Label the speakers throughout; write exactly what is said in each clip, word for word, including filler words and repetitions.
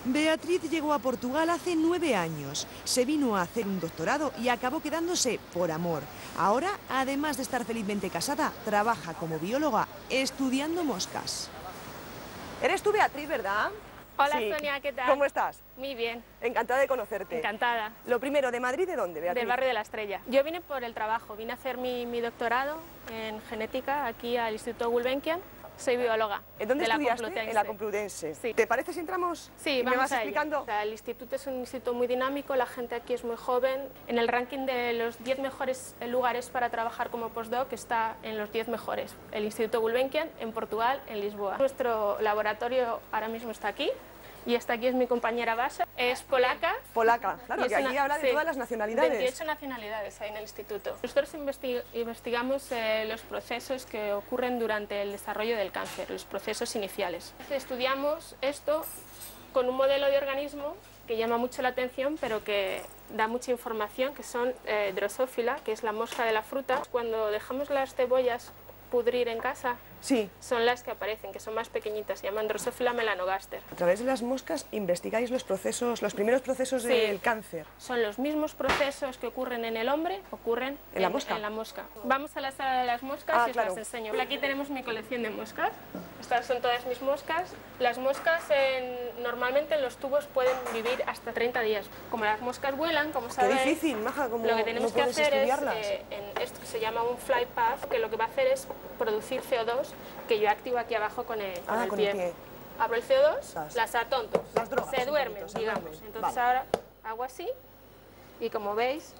Speaker 1: Beatriz llegó a Portugal hace nueve años. Se vino a hacer un doctorado y acabó quedándose por amor. Ahora, además de estar felizmente casada, trabaja como bióloga estudiando moscas.
Speaker 2: Eres tú, Beatriz, ¿verdad?
Speaker 3: Hola,
Speaker 2: Sí.
Speaker 3: Sonia, ¿qué tal?
Speaker 2: ¿Cómo estás?
Speaker 3: Muy bien.
Speaker 2: Encantada de conocerte.
Speaker 3: Encantada.
Speaker 2: Lo primero, ¿de Madrid de dónde, Beatriz?
Speaker 3: Del barrio de la Estrella. Yo vine por el trabajo, vine a hacer mi, mi doctorado en genética aquí al Instituto Gulbenkian. Soy bióloga.
Speaker 2: ¿En dónde
Speaker 3: de la
Speaker 2: estudiaste?
Speaker 3: Complutense.
Speaker 2: En la Complutense.
Speaker 3: Sí.
Speaker 2: ¿Te parece si entramos?
Speaker 3: Sí,
Speaker 2: ¿Y
Speaker 3: vamos
Speaker 2: me vas
Speaker 3: a ello.
Speaker 2: explicando?
Speaker 3: O sea, el instituto es un instituto muy dinámico, la gente aquí es muy joven. En el ranking de los diez mejores lugares para trabajar como postdoc está en los diez mejores. El Instituto Gulbenkian en Portugal, en Lisboa. Nuestro laboratorio ahora mismo está aquí. Y esta aquí es mi compañera Basha, es polaca.
Speaker 2: Polaca, claro,
Speaker 3: Y
Speaker 2: que
Speaker 3: es
Speaker 2: aquí
Speaker 3: una-
Speaker 2: habla de
Speaker 3: sí,
Speaker 2: todas las nacionalidades.
Speaker 3: veintiocho nacionalidades hay en el instituto. Nosotros investi- investigamos eh, los procesos que ocurren durante el desarrollo del cáncer, los procesos iniciales. Estudiamos esto con un modelo de organismo que llama mucho la atención, pero que da mucha información, que son eh, Drosophila, que es la mosca de la fruta. Cuando dejamos las cebollas pudrir en casa,
Speaker 2: Sí.
Speaker 3: son las que aparecen, que son más pequeñitas, se llaman Drosophila melanogaster.
Speaker 2: A través de las moscas investigáis los procesos, los primeros procesos
Speaker 3: Sí.
Speaker 2: del cáncer.
Speaker 3: Son los mismos procesos que ocurren en el hombre, ocurren
Speaker 2: ¿En la mosca?
Speaker 3: en la mosca. Vamos a la sala de las moscas
Speaker 2: Ah,
Speaker 3: y os
Speaker 2: claro.
Speaker 3: las enseño. Aquí tenemos mi colección de moscas. Estas son todas mis moscas. Las moscas en- normalmente en los tubos pueden vivir hasta treinta días. Como las moscas vuelan, como
Speaker 2: Qué
Speaker 3: sabéis,
Speaker 2: difícil, Maja, como
Speaker 3: lo que tenemos
Speaker 2: no
Speaker 3: que
Speaker 2: puedes
Speaker 3: hacer es
Speaker 2: estudiarlas.
Speaker 3: eh, en esto que se llama un fly path, que lo que va a hacer es producir C O dos, que yo activo aquí abajo con el, con
Speaker 2: Ah,
Speaker 3: el
Speaker 2: con
Speaker 3: pie.
Speaker 2: el pie.
Speaker 3: Abro el C O dos,
Speaker 2: Las-
Speaker 3: las atonto,
Speaker 2: las drogas,
Speaker 3: se
Speaker 2: un
Speaker 3: duermen,
Speaker 2: poquito, se
Speaker 3: digamos.
Speaker 2: duermen.
Speaker 3: Entonces
Speaker 2: Vale.
Speaker 3: ahora hago así y como veis,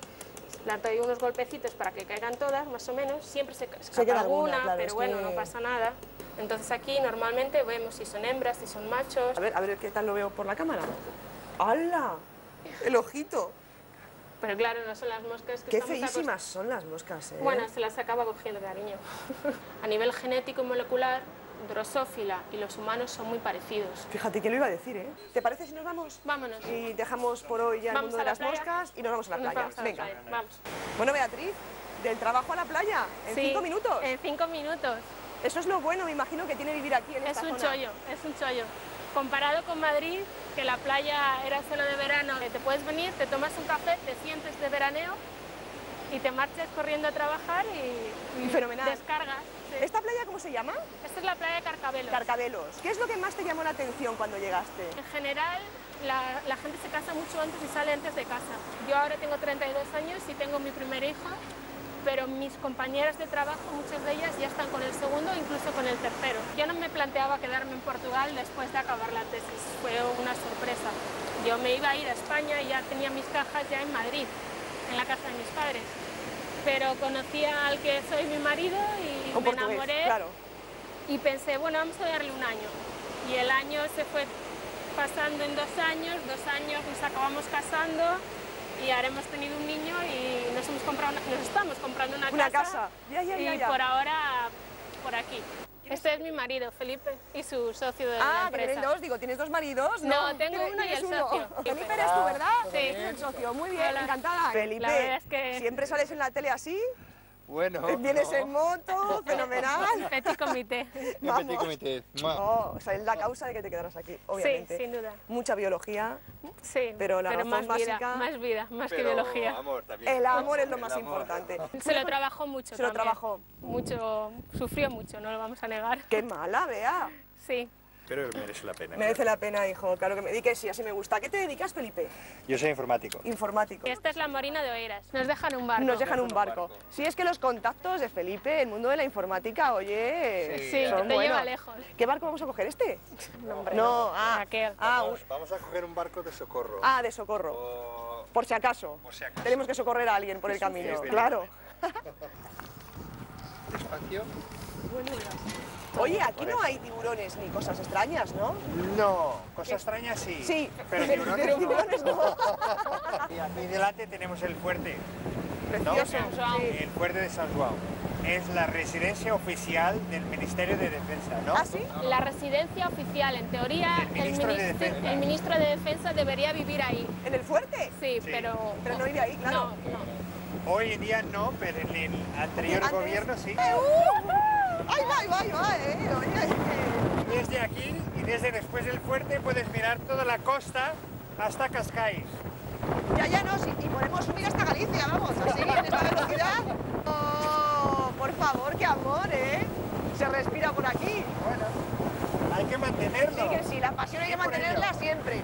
Speaker 3: le doy unos golpecitos para que caigan todas, más o menos. Siempre se escapa
Speaker 2: queda
Speaker 3: alguna,
Speaker 2: alguna, claro,
Speaker 3: pero
Speaker 2: es
Speaker 3: bueno,
Speaker 2: que-
Speaker 3: no pasa nada. Entonces aquí normalmente vemos si son hembras, si son machos.
Speaker 2: A ver, a ver qué tal lo veo por la cámara. ¡Hala! El ojito.
Speaker 3: Pero claro, no son las moscas que
Speaker 2: Qué
Speaker 3: estamos acostumbrados.
Speaker 2: feísimas son las moscas, ¿eh?
Speaker 3: Bueno, se las acaba cogiendo cariño. A nivel genético y molecular, Drosophila y los humanos son muy parecidos.
Speaker 2: Fíjate que lo iba a decir, ¿eh? ¿Te parece si nos vamos?
Speaker 3: Vámonos.
Speaker 2: Y dejamos por hoy ya el
Speaker 3: Vamos
Speaker 2: mundo
Speaker 3: a
Speaker 2: de
Speaker 3: la
Speaker 2: las
Speaker 3: playa.
Speaker 2: moscas y nos vamos a la
Speaker 3: Nos
Speaker 2: playa.
Speaker 3: vamos a la
Speaker 2: Venga.
Speaker 3: playa, vamos.
Speaker 2: Bueno, Beatriz, del trabajo a la playa, en
Speaker 3: Sí,
Speaker 2: cinco minutos.
Speaker 3: En cinco minutos.
Speaker 2: Eso es lo bueno, me imagino, que tiene vivir aquí en
Speaker 3: Es
Speaker 2: esta
Speaker 3: un
Speaker 2: zona.
Speaker 3: chollo, es un chollo. Comparado con Madrid, que la playa era solo de verano, te puedes venir, te tomas un café, te sientes de veraneo y te marchas corriendo a trabajar y,
Speaker 2: Y fenomenal.
Speaker 3: descargas. Sí.
Speaker 2: ¿Esta playa cómo se llama?
Speaker 3: Esta es la playa de Carcabelos.
Speaker 2: Carcabelos. ¿Qué es lo que más te llamó la atención cuando llegaste?
Speaker 3: En general, la, la gente se casa mucho antes y sale antes de casa. Yo ahora tengo treinta y dos años y tengo mi primer hijo, pero mis compañeras de trabajo, muchas de ellas ya están con el segundo, incluso con el tercero. Yo no me planteaba quedarme en Portugal después de acabar la tesis, fue una sorpresa. Yo me iba a ir a España y ya tenía mis cajas ya en Madrid, en la casa de mis padres. Pero conocí al que soy mi marido y
Speaker 2: Con
Speaker 3: me
Speaker 2: portugués,
Speaker 3: enamoré
Speaker 2: claro.
Speaker 3: y pensé, bueno, vamos a darle un año. Y el año se fue pasando en dos años, dos años nos acabamos casando y ahora hemos tenido un niño y nos hemos comprado, una- nos estamos comprando una,
Speaker 2: Una casa. Ya, ya, ya,
Speaker 3: y
Speaker 2: ya.
Speaker 3: por ahora por aquí. Este es mi marido, Felipe, y su socio de la
Speaker 2: Ah, que
Speaker 3: empresa.
Speaker 2: tienen dos, digo, ¿tienes dos maridos?
Speaker 3: No, tengo
Speaker 2: ¿Tienes-
Speaker 3: uno y
Speaker 2: tienes
Speaker 3: el
Speaker 2: uno?
Speaker 3: socio.
Speaker 2: Felipe eres tú, ¿verdad?
Speaker 3: Sí.
Speaker 2: El socio, muy bien,
Speaker 3: Hola.
Speaker 2: encantada. Felipe,
Speaker 3: La verdad es que-
Speaker 2: ¿siempre sales en la tele así?
Speaker 4: Bueno.
Speaker 2: ¿Vienes
Speaker 4: no.
Speaker 2: en moto? Fenomenal.
Speaker 3: Petit comité.
Speaker 4: Un
Speaker 2: Vamos.
Speaker 4: petit comité. Mua.
Speaker 2: Oh, o sea, es la causa de que te quedaras aquí, obviamente.
Speaker 3: Sí, sin duda.
Speaker 2: Mucha biología,
Speaker 3: Sí,
Speaker 2: Pero la razón
Speaker 3: más
Speaker 2: básica-
Speaker 3: vida, más vida, más que
Speaker 4: Pero
Speaker 3: biología.
Speaker 4: amor también.
Speaker 2: el amor es lo
Speaker 4: El
Speaker 2: más
Speaker 4: amor.
Speaker 2: importante.
Speaker 3: Se lo trabajó mucho
Speaker 2: Se lo
Speaker 3: también.
Speaker 2: trabajó.
Speaker 3: Mucho, sufrió mucho, no lo vamos a negar.
Speaker 2: Qué mala, Bea.
Speaker 3: Sí.
Speaker 4: Pero merece la pena.
Speaker 2: Merece la pena, hijo, claro que me dediques, sí, así me gusta. ¿A qué te dedicas, Felipe?
Speaker 4: Yo soy informático.
Speaker 2: Informático.
Speaker 3: Esta es la Marina de Oeiras. Nos dejan un barco.
Speaker 2: Nos dejan un
Speaker 4: un
Speaker 2: barco.
Speaker 4: barco.
Speaker 2: Sí, es que los contactos de Felipe, el mundo de la informática, oye,
Speaker 4: Sí,
Speaker 3: Sí,
Speaker 2: son
Speaker 3: te
Speaker 2: buenos.
Speaker 3: lleva lejos.
Speaker 2: ¿Qué barco vamos a coger, este?
Speaker 3: No, hombre,
Speaker 2: No, ah,
Speaker 3: Raquel.
Speaker 2: ah, un-
Speaker 4: Vamos, vamos a coger un barco de socorro.
Speaker 2: ah, de socorro.
Speaker 4: O-
Speaker 2: Por si acaso.
Speaker 4: Por si acaso.
Speaker 2: Tenemos que socorrer a alguien por el
Speaker 4: Sí,
Speaker 2: camino,
Speaker 4: sí,
Speaker 2: claro.
Speaker 4: Despacio.
Speaker 2: Oye, aquí no hay tiburones ni cosas extrañas, ¿no?
Speaker 4: No, cosas extrañas sí.
Speaker 2: Sí,
Speaker 4: pero
Speaker 2: pero
Speaker 4: tiburones no.
Speaker 2: tiburones no.
Speaker 4: Y aquí delante tenemos el fuerte. ¿no?
Speaker 2: Precioso,
Speaker 3: San João.
Speaker 2: sí.
Speaker 4: El fuerte de San João. Es la residencia oficial del Ministerio de Defensa, ¿no?
Speaker 2: ¿Ah, sí?
Speaker 3: La residencia oficial, en teoría,
Speaker 4: El ministro de
Speaker 3: ministro,
Speaker 4: Defensa.
Speaker 3: el ministro de Defensa debería vivir ahí.
Speaker 2: ¿En el fuerte?
Speaker 3: Sí,
Speaker 4: Sí.
Speaker 3: pero...
Speaker 2: Pero no vive ahí, claro.
Speaker 3: No, no.
Speaker 4: Hoy en día no, pero en el anterior
Speaker 2: Antes-
Speaker 4: gobierno sí.
Speaker 2: ¡Eh, uh! ¡Ahí va, ahí va, ahí va, eh! Oye,
Speaker 4: Desde aquí y desde después del fuerte puedes mirar toda la costa hasta Cascais.
Speaker 2: Ya, ya no, sí, y podemos subir hasta Galicia, vamos, así, en esta velocidad. Oh, por favor, qué amor, ¿eh? Se respira por aquí.
Speaker 4: Bueno, hay que mantenerlo.
Speaker 2: Sí que sí, la pasión hay que
Speaker 4: Y por
Speaker 2: mantenerla
Speaker 4: ello.
Speaker 2: siempre.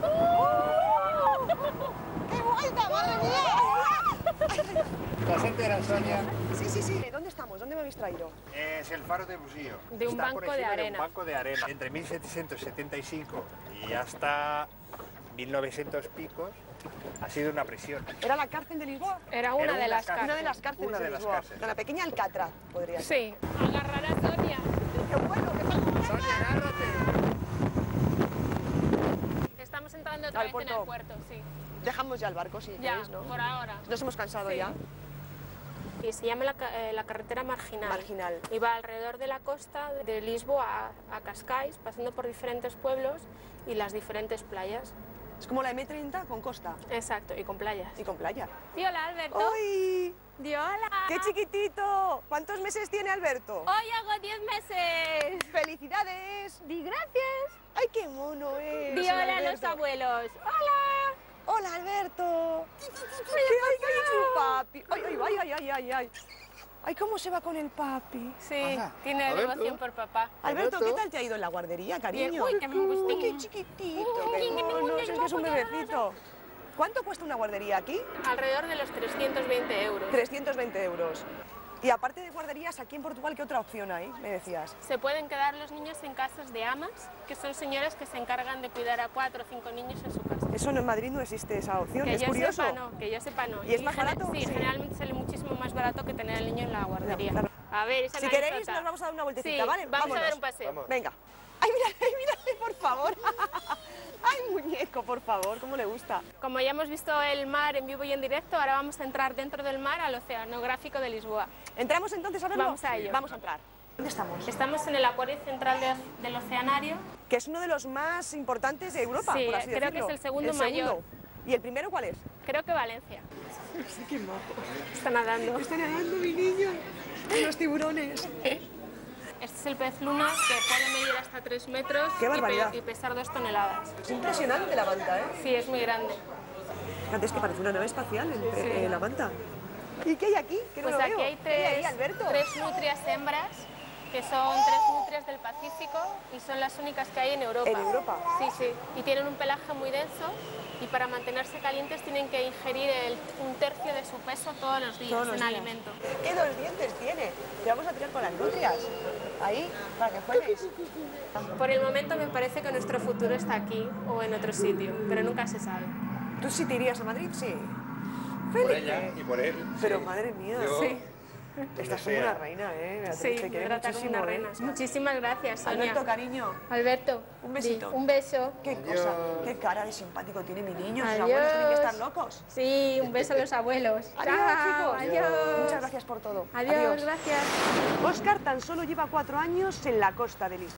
Speaker 2: ¡Qué vuelta, madre mía!
Speaker 4: ¿Estás entera, Sonia?
Speaker 2: Sí, sí, sí. ¿Dónde estamos? ¿Dónde me habéis traído?
Speaker 4: Es el faro de Busillo.
Speaker 3: De un
Speaker 4: Está por
Speaker 3: banco de
Speaker 4: encima
Speaker 3: arena.
Speaker 4: un banco de arena. Entre mil setecientos setenta y cinco y hasta mil novecientos picos ha sido una prisión.
Speaker 2: ¿Era la cárcel de Lisboa?
Speaker 3: Era una
Speaker 4: Era
Speaker 3: de
Speaker 4: una
Speaker 3: las
Speaker 4: cárcel.
Speaker 2: Una de
Speaker 3: cárceles.
Speaker 2: las cárceles
Speaker 4: Una
Speaker 2: de
Speaker 4: de las
Speaker 2: Lisboa.
Speaker 4: cárceles.
Speaker 2: De la pequeña Alcatraz, podría ser.
Speaker 3: Sí, agarrar a Sonia.
Speaker 2: ¡Qué bueno! ¡Qué bueno!
Speaker 4: Sonia, agárrate.
Speaker 3: Estamos entrando otra
Speaker 2: Al
Speaker 3: vez en
Speaker 2: puerto.
Speaker 3: el puerto, sí.
Speaker 2: Dejamos ya el barco, si
Speaker 3: Ya,
Speaker 2: queréis, ¿no?
Speaker 3: por ahora.
Speaker 2: Nos hemos cansado
Speaker 3: Sí.
Speaker 2: ya.
Speaker 3: Y se llama la, ca- eh, la carretera marginal.
Speaker 2: Marginal.
Speaker 3: Y va alrededor de la costa de Lisboa a, a Cascais, pasando por diferentes pueblos y las diferentes playas.
Speaker 2: Es como la eme treinta con costa
Speaker 3: Exacto, y con playas.
Speaker 2: y con playa.
Speaker 3: Di hola, Alberto.
Speaker 2: ¡Ay!
Speaker 3: Di hola.
Speaker 2: ¡Qué chiquitito! ¿Cuántos meses tiene Alberto?
Speaker 3: Hoy hago diez meses.
Speaker 2: ¡Felicidades!
Speaker 3: Di gracias.
Speaker 2: ¡Ay, qué mono es!
Speaker 3: Di
Speaker 2: el
Speaker 3: hola a los
Speaker 2: Alberto!
Speaker 3: abuelos. Hola.
Speaker 2: ¡Hola, Alberto! ¡Qué ay, qué su papi! ¡Ay, ay, ay, ay, ay, ay, ay! ¡Ay, cómo se va con el papi!
Speaker 3: Sí,
Speaker 4: Hola.
Speaker 3: tiene
Speaker 4: Alberto.
Speaker 3: devoción por papá.
Speaker 2: Alberto,
Speaker 4: Alberto.
Speaker 2: ¿qué tal te ha ido en la guardería, cariño?
Speaker 3: Uy, que me gusta.
Speaker 2: ¡Ay, qué chiquitito! ¡Qué mono! Es que es un bebecito. ¿Cuánto cuesta una guardería aquí?
Speaker 3: Alrededor de los trescientos veinte euros.
Speaker 2: trescientos veinte euros. Y aparte de guarderías, aquí en Portugal, ¿qué otra opción hay? Me decías.
Speaker 3: Se pueden quedar los niños en casas de amas, que son señoras que se encargan de cuidar a cuatro o cinco niños en su casa.
Speaker 2: Eso en Madrid no existe esa opción,
Speaker 3: Que
Speaker 2: es
Speaker 3: yo
Speaker 2: curioso.
Speaker 3: sepa no, que yo sepa no.
Speaker 2: ¿Y es más
Speaker 3: gener-
Speaker 2: barato?
Speaker 3: Sí,
Speaker 2: Sí.
Speaker 3: generalmente sale muchísimo más barato que tener al niño en la guardería.
Speaker 2: Claro.
Speaker 3: A ver, esa
Speaker 2: Si
Speaker 3: anécdota.
Speaker 2: queréis, nos vamos a dar una vueltecita,
Speaker 3: Sí,
Speaker 2: ¿vale?
Speaker 3: vamos a
Speaker 2: Vámonos.
Speaker 3: dar un paseo.
Speaker 4: Vamos.
Speaker 2: Venga. ¡Ay, mírale, mírale, por favor! ¡Ay, muñeco, por favor! ¿Cómo le gusta?
Speaker 3: Como ya hemos visto el mar en vivo y en directo, ahora vamos a entrar dentro del mar al Oceanográfico de Lisboa.
Speaker 2: ¿Entramos entonces a verlo?
Speaker 3: Vamos a ello.
Speaker 2: Vamos a entrar. ¿Dónde estamos?
Speaker 3: Estamos en el acuario central de- del Oceanario.
Speaker 2: Que es uno de los más importantes de Europa,
Speaker 3: Sí,
Speaker 2: por así
Speaker 3: creo que
Speaker 2: decirlo.
Speaker 3: es el segundo mayor.
Speaker 2: ¿Y el primero cuál es?
Speaker 3: Creo que Valencia.
Speaker 2: ¡Qué majo!
Speaker 3: Está nadando.
Speaker 2: Está nadando mi niño. ¡Ay, los tiburones!
Speaker 3: Este es el pez luna, que puede medir hasta tres metros
Speaker 2: ¡Qué
Speaker 3: y pe-
Speaker 2: barbaridad!
Speaker 3: y pesar dos toneladas.
Speaker 2: Es impresionante la manta, ¿eh?
Speaker 3: Sí, es muy grande.
Speaker 2: Fíjate, es que parece una nave espacial entre
Speaker 3: Sí.
Speaker 2: eh, la manta. ¿Y qué hay aquí? Que no
Speaker 3: Pues
Speaker 2: lo
Speaker 3: aquí
Speaker 2: veo.
Speaker 3: hay
Speaker 2: ¿Qué hay
Speaker 3: tres,
Speaker 2: ahí, Alberto?
Speaker 3: tres nutrias hembras, que son tres nutrias del Pacífico y son las únicas que hay en Europa.
Speaker 2: ¿En Europa?
Speaker 3: Sí, sí. Y tienen un pelaje muy denso y para mantenerse calientes tienen que ingerir el- un tercio de su peso todos los días
Speaker 2: Todos los
Speaker 3: en
Speaker 2: días.
Speaker 3: alimento.
Speaker 2: ¿Qué dos dientes tiene? Te vamos a tirar con las nutrias. Ahí, para que juegues.
Speaker 3: Por el momento me parece que nuestro futuro está aquí o en otro sitio, pero nunca se sabe.
Speaker 2: ¿Tú sí te irías a Madrid? Sí.
Speaker 4: Por
Speaker 2: Felipe.
Speaker 4: ella y por él.
Speaker 2: Pero
Speaker 4: sí.
Speaker 2: madre mía.
Speaker 4: Yo,
Speaker 3: Sí.
Speaker 2: Estás
Speaker 4: donde
Speaker 2: como una
Speaker 4: sea.
Speaker 2: reina, ¿eh? Beatriz,
Speaker 3: Sí,
Speaker 2: te
Speaker 3: me
Speaker 2: quiere
Speaker 3: trata como
Speaker 2: muchísimo,
Speaker 3: una
Speaker 2: ¿eh?
Speaker 3: reina. Muchísimas gracias, Sonia.
Speaker 2: Alberto, cariño.
Speaker 3: Alberto,
Speaker 2: Un besito.
Speaker 3: di, un beso.
Speaker 2: Qué
Speaker 4: Adiós.
Speaker 2: cosa, qué cara de simpático tiene mi niño. Sus
Speaker 3: Adiós.
Speaker 2: abuelos tienen que estar locos.
Speaker 3: Sí, un beso a los abuelos.
Speaker 2: Adiós,
Speaker 3: Chao,
Speaker 2: chicos.
Speaker 3: adiós.
Speaker 2: Muchas gracias por todo.
Speaker 3: Adiós, gracias.
Speaker 2: Oscar tan solo lleva cuatro años en la costa de Lisboa.